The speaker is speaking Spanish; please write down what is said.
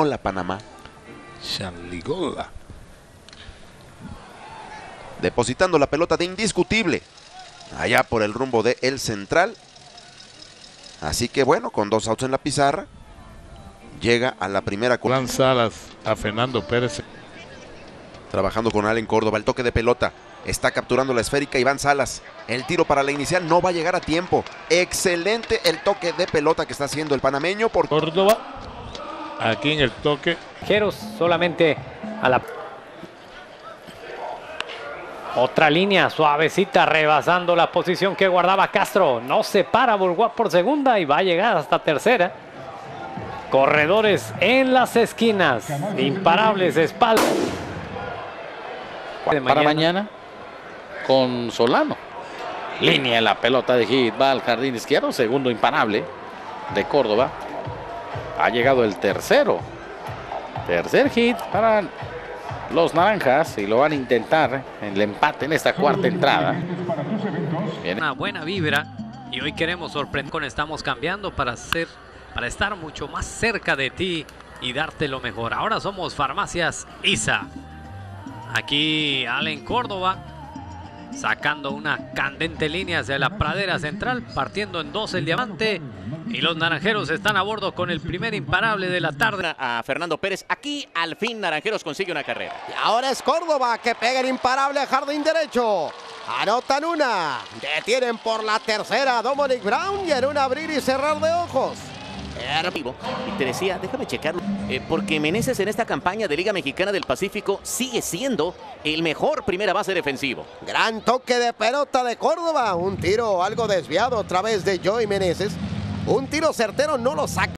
La Panamá. Chanligola. Depositando la pelota de Indiscutible. Allá por el rumbo de El Central. Así que bueno, con 2 outs en la pizarra. Llega a la primera. Juan Salas a Fernando Pérez. Trabajando con Allen Córdoba. El toque de pelota. Está capturando la esférica Iván Salas. El tiro para la inicial no va a llegar a tiempo. Excelente el toque de pelota que está haciendo el panameño por Córdoba. Aquí en el toque. Jeros solamente a la... Otra línea suavecita rebasando la posición que guardaba Castro. No se para Bourgois por segunda y va a llegar hasta tercera. Corredores en las esquinas. Imparables espaldas. Para mañana con Solano. Línea en la pelota de hit. Va al jardín izquierdo. Segundo imparable de Córdoba. Ha llegado el tercero. Tercer hit para los naranjas y lo van a intentar en el empate en esta cuarta entrada. Una buena vibra y hoy queremos sorprender con estamos cambiando para estar mucho más cerca de ti y darte lo mejor. Ahora somos Farmacias ISA. Aquí Allen Córdoba sacando una candente línea hacia la pradera central, partiendo en 2 el diamante. Y los naranjeros están a bordo con el primer imparable de la tarde. A Fernando Pérez. Aquí al fin Naranjeros consigue una carrera. Y ahora es Córdoba que pega el imparable a jardín derecho. Anotan una. Detienen por la tercera a Dominic Brown y en un abrir y cerrar de ojos. Y te decía, déjame checarlo, porque Meneses en esta campaña de Liga Mexicana del Pacífico sigue siendo el mejor primera base defensivo. Gran toque de pelota de Córdoba. Un tiro algo desviado a través de Joey Meneses. Un tiro certero no lo saca.